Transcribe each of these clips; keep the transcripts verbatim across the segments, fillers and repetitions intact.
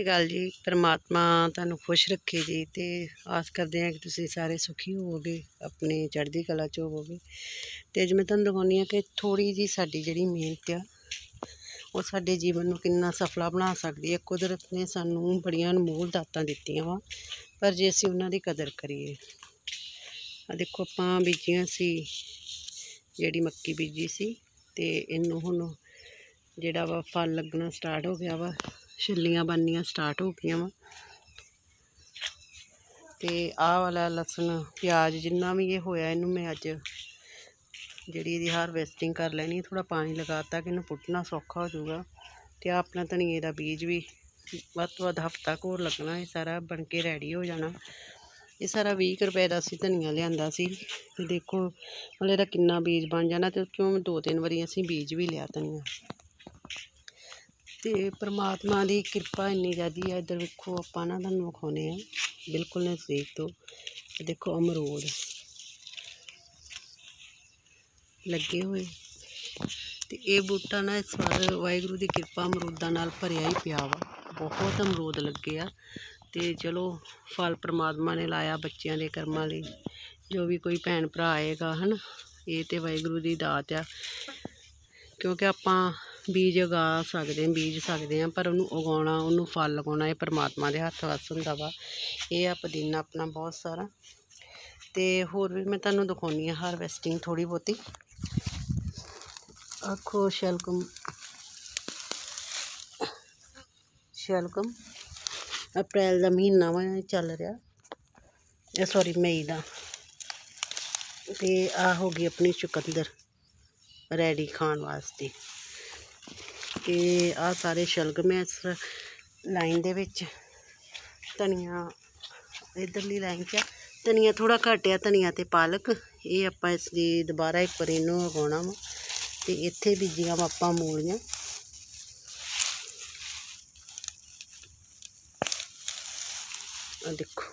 श्री अकाल जी। परमात्मा तुहानू खुश रखे जी। तो आस करते हैं कि तुसीं सारे सुखी होवोगे, अपनी चढ़दी कला च होवोगे। तो अज मैं तुहानू दिखाउंदी हाँ कि थोड़ी जी साडी जिहड़ी मेहनत आ वो साडे जीवन नू किन्ना सफला बना सकदी है। कुदरत ने सानू बड़ियां अनमोल दातां दित्तियां वा, पर जे असीं उन्हां दी कदर करिए। आ देखो आपां बीजियां सी जिहड़ी मक्की बीजी सी, ते इनू हुण जिहड़ा वा फल लगना स्टार्ट हो गया वा, छिल्लियां बननियां स्टार्ट हो गई वा। तो आह वाला लसन प्याज जिन्ना भी ये होया इनू मैं अज जिहड़ी इहदी हारवैसटिंग कर लैनी है। थोड़ा पानी लगाता कि इनू पुट्टना सौखा हो जाऊगा। तो आ अपना धनिए का बीज भी वध तो वध हफ्ता को होर लगना, ये सारा बन के रैडी हो जाना। ये सारा बीस रुपए का असीं धनिया लिआंदा सी। ते देखो मतलब इहदा किन्ना बीज बन जाना। तो क्यों दो तीन वारी असीं बीज भी लिया धनिया। तो परमात्मा की कृपा इन्नी ज़्यादा है। इधर देखो आपां ना तुहानू विखाउने आ बिल्कुल नज़दीक तो। देखो अमरूद लगे हुए। तो ये बूटा ना इस बार वाहिगुरू की कृपा अमरूदां नाल भरिया ही पिया वा। बहुत अमरूद लगे आ। तो चलो फल परमात्मा ने लाया बच्चों के कर्मां लई। जो भी कोई भैन भरा आएगा है ना, ये तो वाहिगुरू की दात आ। क्योंकि आपां बीज उगा सकते हैं, बीज सकते हैं, पर उन्होंने उगाना, उन्होंने फल लगाना ये परमात्मा के हत्थ वस हुंदा वा। ये आ पुदीना अपना बहुत सारा। तो होर भी मैं तुहानू दिखाउंदी हाँ हारवैसटिंग थोड़ी बहुती। आखो शलगम, शलगम अप्रैल का महीना वा चल रहा, सॉरी मई का। तो आ हो गई अपनी चुकंदर रेडी खाण वास्ते। ते आ सारे शलगम है इस लाइन दे विच। धनिया इधरली लाइन च धनिया थोड़ा घट आ, धनिया ते पालक ये आपां इसदी दोबारा एक बार इनू उगाउणा वा। ते इत्थे बीजियां वा आपां मूलियां। आ देखो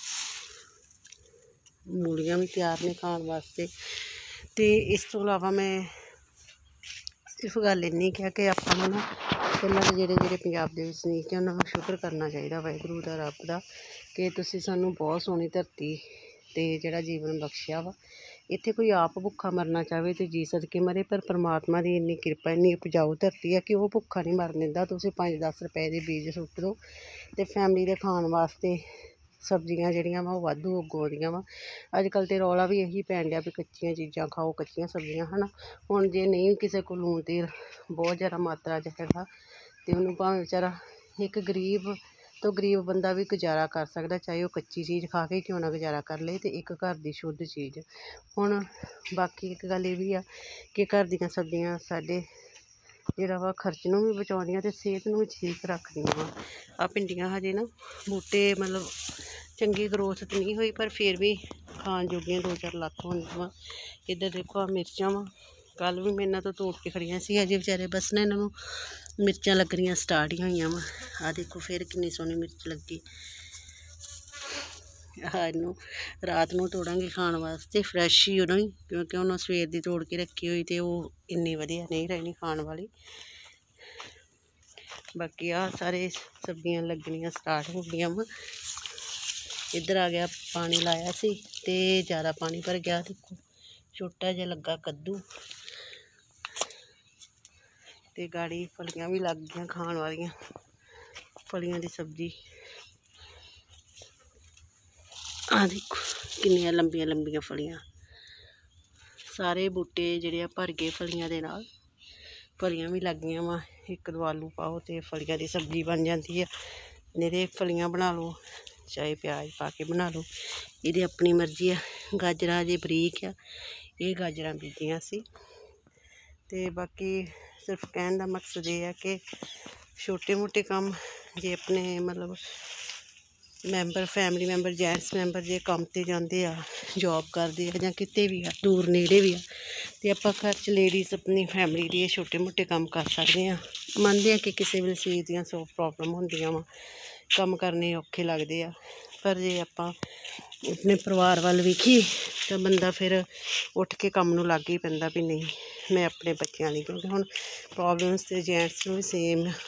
मूलियां भी तैयार ने खाण वास्ते। तो इस तो इलावा मैं सिर्फ गल इन्नी क्या कि आपां ना पहलां तो जेह्ड़े जेह्ड़े पंजाब दे वसनीक है उन्हां नूं शुकर करना चाहिए वाहिगुरू दा, रब दा, कि तुसीं सानूं बहुत सोहनी धरती ते जेह्ड़ा जीवन बख्शिया वा। इत्थे कोई आप भुक्खा मरना चाहे तो जी सदके मरे, पर परमात्मा की इन्नी कृपा, इन्नी उपजाऊ धरती है कि वह भुक्खा नहीं मरन दिंदा। तुसीं पंज दस रुपए के बीज सुट्ट दो तो फैमिली के खाण वास्ते सब्जियां जिहड़ियां वा वाधू उगो दियां वा। अजकल तो रौला भी यही पैण दिया भी कच्चियां चीज़ां खाओ, कच्चियां सब्जियां है ना। हुण जे नहीं किसी को लूण तेल बहुत ज़्यादा मात्रा च हैगा तो उन्होंने भावें बेचारा एक गरीब तो गरीब बंदा भी गुजारा कर सकदा, चाहे वह कच्ची चीज़ खा के क्यों ना गुजारा कर ले। तो एक घर की शुद्ध चीज़। हुण बाकी एक गल ये भी आ कि घर दियां सब्जियां साडे जिहड़ा वा खर्च नूं भी बचाउंदियां ते सेहत नूं भी ठीक रखदियां वा। आ भिंडियां हजे ना बूटे मतलब चंगी ग्रोथ तो नहीं हुई, पर फिर भी खाण जोगियां दो चार लत्त होंदियां वा। इधर देखो आ मिर्चां वा, कल भी मैं इन्हां तो तोड़ के खड़ियां सी। अजे बेचारे बस ना इन्हां नूं मिर्चां लगनियां स्टार्ट ही होईयां वा। आ देखो फिर किन्नी सोहनी मिर्च लगी। आ इनू रात नूं तोड़ांगे खाण वास्ते फ्रैश ही उन्हों ही, क्योंकि उन्होंने सवेर दी तोड़ के रखी हुई तो वो इन्नी वधिया नहीं रहनी खाण वाली। बाकी आ सारे सब्जियां लगनियां स्टार्ट हो गई वा। इधर आ गया पानी लाया सी ते ज़्यादा पानी भर गया। देखो छोटा जिहा लगा कद्दू ते गाड़ी फलियां भी लग गई खाण वालियां, फलियां दी सब्जी। आ देखो किन्नियां लंबियां लंबियां फलियां। सारे बूटे जिहड़े आ भर गए फलियां दे नाल, फलियां भी लग गई वा। एक दो आलू पाओ तो फलियां दी सब्जी बन जाती है। निरे फलियां बना लो चाहे प्याज पा के बना लो, ये अपनी मर्जी है। गाजरां अजे बरीक आ, ये गाजरां बीजियां सी। ते बाकी सिर्फ कहने का मकसद ये है कि छोटे मोटे काम जे अपने मतलब member family member gents member जे काम ते जाते आ, जॉब करते हैं, किते भी आ दूर नेड़े भी आ, तो आपां घर च लेडीज़ अपनी फैमिली के छोटे मोटे काम कर सकते हैं। मनते हैं कि किसी भी चीज़ दियां सौ प्रॉब्लम होंदियां वा, कम करने औखे लगते आ, पर जे आपां अपने परिवार वाल वेखीए तो बंदा फिर उठ के काम नूं लग ही पैंदा भी नहीं मैं अपने बच्चों की। क्योंकि हुण प्रॉब्लम्स तो जेंट्स नूं भी सेम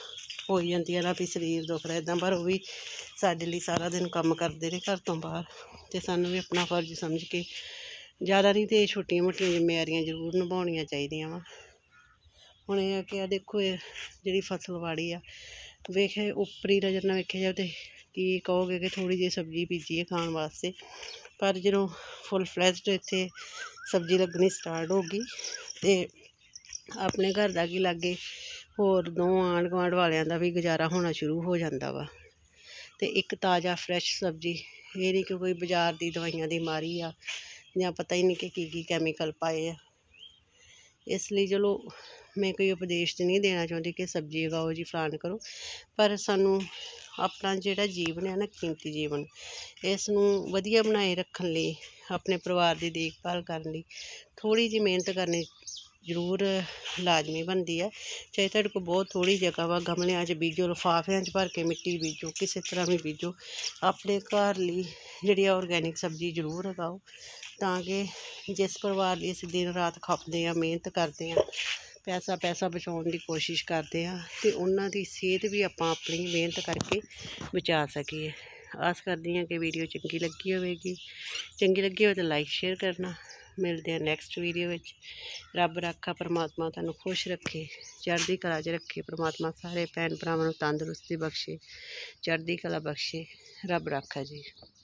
ਹੋ ਜਾਂਦੀਆਂ ਨਾ ਵੀ ਸਰੀਰ ਦੁਖਦਾ ਇੱਦਾਂ, ਪਰ ਉਹ ਵੀ ਸਾਡੇ ਲਈ ਸਾਰਾ ਦਿਨ ਕੰਮ ਕਰਦੇ ਨੇ ਘਰ ਤੋਂ ਬਾਹਰ, ਅਤੇ ਸਾਨੂੰ ਵੀ ਆਪਣਾ ਫਰਜ਼ ਸਮਝ ਕੇ ਜ਼ਿਆਦਾ ਨਹੀਂ ਤੇ ਛੋਟੀਆਂ ਮੋਟੀਆਂ ਜ਼ਿੰਮੇਵਾਰੀਆਂ ਜ਼ਰੂਰ ਨਿਭਾਉਣੀਆਂ ਚਾਹੀਦੀਆਂ ਵਾ। ਹੁਣ ਇਹ ਆ ਕਿ ਆ ਦੇਖੋ, ਇਹ ਜਿਹੜੀ ਫਸਲਵਾੜੀ ਆ, ਵੇਖੇ ਉੱਪਰੀ ਨਜ਼ਰ ਨਾਲ ਵੇਖਿਆ ਜਾਵੇ ਤਾਂ ਕੀ ਕਹੋਗੇ ਕਿ ਥੋੜ੍ਹੀ ਜਿਹੀ ਸਬਜ਼ੀ ਬੀਜੀ ਹੈ ਖਾਣ ਵਾਸਤੇ, ਪਰ ਜਦੋਂ ਫੁੱਲ ਫਲੈਜਡ ਇੱਥੇ ਸਬਜ਼ੀ ਲੱਗਣੀ ਸਟਾਰਟ ਹੋ ਗਈ ਅਤੇ ਆਪਣੇ ਘਰ ਦਾ ਕੀ ਲਾਗੇ ਹੋਰ ਦੋ ਆਂਢ ਗੁਆਂਢ ਵਾਲਿਆਂ ਦਾ ਵੀ ਗੁਜ਼ਾਰਾ ਹੋਣਾ ਸ਼ੁਰੂ ਹੋ ਜਾਂਦਾ ਵਾ। ਅਤੇ ਇੱਕ ਤਾਜ਼ਾ ਫਰੈਸ਼ ਸਬਜ਼ੀ, ਇਹ ਨਹੀਂ ਕਿ ਕੋਈ ਬਾਜ਼ਾਰ ਦੀ ਦਵਾਈਆਂ ਦੀ ਮਾਰੀ ਆ ਜਾਂ ਪਤਾ ਹੀ ਨਹੀਂ ਕਿ ਕੀ ਕੀ ਕੈਮੀਕਲ ਪਾਏ ਆ। ਇਸ ਲਈ ਚਲੋ ਮੈਂ ਕੋਈ ਉਪਦੇਸ਼ ਤਾਂ ਨਹੀਂ ਦੇਣਾ ਚਾਹੁੰਦੀ ਕਿ ਸਬਜ਼ੀ ਉਗਾਓ ਜੀ, ਫਲਾਣ ਕਰੋ, ਪਰ ਸਾਨੂੰ ਆਪਣਾ ਜਿਹੜਾ ਜੀਵਨ ਹੈ ਨਾ, ਕੀਮਤੀ ਜੀਵਨ, ਇਸ ਨੂੰ ਵਧੀਆ ਬਣਾਏ ਰੱਖਣ ਲਈ, ਆਪਣੇ ਪਰਿਵਾਰ ਦੀ ਦੇਖਭਾਲ ਕਰਨ ਲਈ ਥੋੜ੍ਹੀ ਜਿਹੀ ਮਿਹਨਤ ਕਰਨੀ ਜ਼ਰੂਰ ਲਾਜ਼ਮੀ ਬਣਦੀ ਹੈ। ਚਾਹੇ ਤੁਹਾਡੇ ਕੋਲ ਬਹੁਤ ਥੋੜ੍ਹੀ ਜਗ੍ਹਾ ਵਾ, ਗਮਲਿਆਂ 'ਚ ਬੀਜੋ, ਲਿਫਾਫਿਆਂ 'ਚ ਭਰ ਕੇ ਮਿੱਟੀ ਬੀਜੋ, ਕਿਸੇ ਤਰ੍ਹਾਂ ਵੀ ਬੀਜੋ, ਆਪਣੇ ਘਰ ਲਈ ਜਿਹੜੀ ਔਰਗੈਨਿਕ ਸਬਜ਼ੀ ਜ਼ਰੂਰ ਉਗਾਓ, ਤਾਂ ਕਿ ਜਿਸ ਪਰਿਵਾਰ ਲਈ ਅਸੀਂ ਦਿਨ ਰਾਤ ਖਪਦੇ ਹਾਂ, ਮਿਹਨਤ ਕਰਦੇ ਹਾਂ, ਪੈਸਾ ਪੈਸਾ ਬਚਾਉਣ ਦੀ ਕੋਸ਼ਿਸ਼ ਕਰਦੇ ਹਾਂ, ਅਤੇ ਉਹਨਾਂ ਦੀ ਸਿਹਤ ਵੀ ਆਪਾਂ ਆਪਣੀ ਮਿਹਨਤ ਕਰਕੇ ਬਚਾ ਸਕੀਏ। ਆਸ ਕਰਦੀ ਹਾਂ ਕਿ ਵੀਡੀਓ ਚੰਗੀ ਲੱਗੀ ਹੋਵੇਗੀ। ਚੰਗੀ ਲੱਗੀ ਹੋਵੇ ਤਾਂ ਲਾਈਕ ਸ਼ੇਅਰ ਕਰਨਾ। ਮਿਲਦੇ ਹਾਂ ਨੈਕਸਟ ਵੀਡੀਓ ਵਿੱਚ। ਰੱਬ ਰਾਖਾ, ਪਰਮਾਤਮਾ ਤੁਹਾਨੂੰ ਖੁਸ਼ ਰੱਖੇ, ਚੜ੍ਹਦੀ ਕਲਾ 'ਚ ਰੱਖੇ। ਪਰਮਾਤਮਾ ਸਾਰੇ ਭੈਣ ਭਰਾਵਾਂ ਨੂੰ ਤੰਦਰੁਸਤੀ ਬਖਸ਼ੇ, ਚੜ੍ਹਦੀ ਕਲਾ ਬਖਸ਼ੇ। ਰੱਬ ਰਾਖਾ ਜੀ।